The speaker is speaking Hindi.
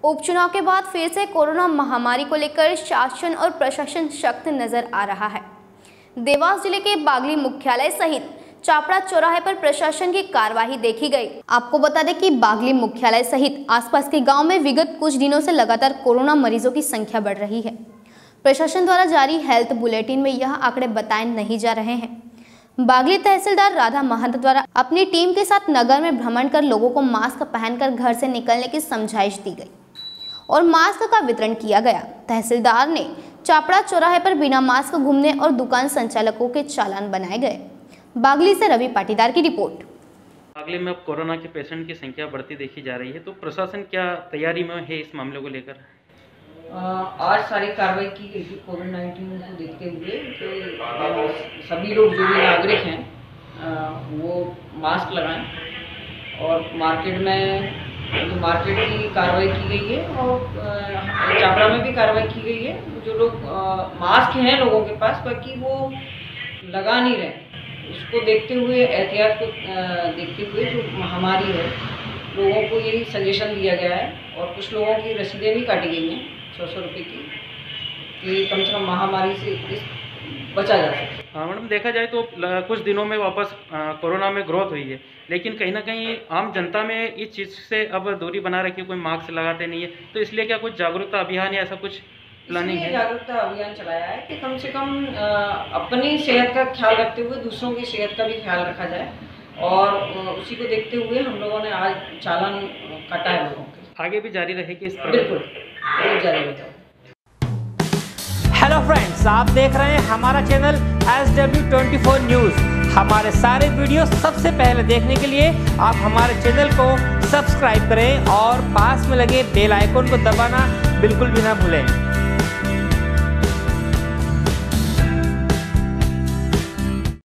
उपचुनाव के बाद फिर से कोरोना महामारी को लेकर शासन और प्रशासन सख्त नजर आ रहा है। देवास जिले के बागली मुख्यालय सहित चापड़ा चौराहे पर प्रशासन की कार्रवाई देखी गई। आपको बता दें कि बागली मुख्यालय सहित आसपास के गांव में विगत कुछ दिनों से लगातार कोरोना मरीजों की संख्या बढ़ रही है। प्रशासन द्वारा जारी हेल्थ बुलेटिन में यह आंकड़े बताए नहीं जा रहे हैं। बागली तहसीलदार राधा महंत द्वारा अपनी टीम के साथ नगर में भ्रमण कर लोगों को मास्क पहनकर घर से निकलने की समझाइश दी गई और मास्क का वितरण किया गया। तहसीलदार ने चापड़ा चौराहे पर बिना मास्क घूमने और दुकान संचालकों के चालान बनाए गए। बागली से रवि पाटीदार की रिपोर्ट। बागली में अब कोरोना के पेशेंट की संख्या बढ़ती देखी जा रही है, तो प्रशासन क्या तैयारी में है इस मामले को लेकर? आज सारी कार्रवाई की गई थी कोविड-19 को देखते हुए कि सभी लोग जो भी नागरिक हैं वो मास्क लगाएं और मार्केट में मार्केट की कार्रवाई की गई है और चापड़ा में भी कार्रवाई की गई है। जो लोग मास्क हैं लोगों के पास बाकी वो लगा नहीं रहे, उसको देखते हुए एहतियात को देखते हुए जो महामारी है लोगों को यही सजेशन दिया गया है और कुछ लोगों की रसीदें भी काटी गई हैं 100 रुपये की कि कम से कम महामारी से बचा जा सके। हाँ मैडम, देखा जाए तो कुछ दिनों में वापस कोरोना में ग्रोथ हुई है, लेकिन कहीं ना कहीं आम जनता में इस चीज़ से अब दूरी बना रखी है, कोई मास्क लगाते नहीं है, तो इसलिए क्या कुछ जागरूकता अभियान या ऐसा कुछ प्लानिंग है? जागरूकता अभियान चलाया है कि कम से कम अपनी सेहत का ख्याल रखते हुए दूसरों की सेहत का भी ख्याल रखा जाए और उसी को देखते हुए हम लोगों ने आज चालान काटा है लोगों के। आगे भी जारी रहेगी इस? बिल्कुल जारी रहेगा। हेलो फ्रेंड्स, आप देख रहे हैं हमारा चैनल SW24 न्यूज़। हमारे सारे वीडियो सबसे पहले देखने के लिए आप हमारे चैनल को सब्सक्राइब करें और पास में लगे बेल आइकन को दबाना बिल्कुल भी ना भूलें।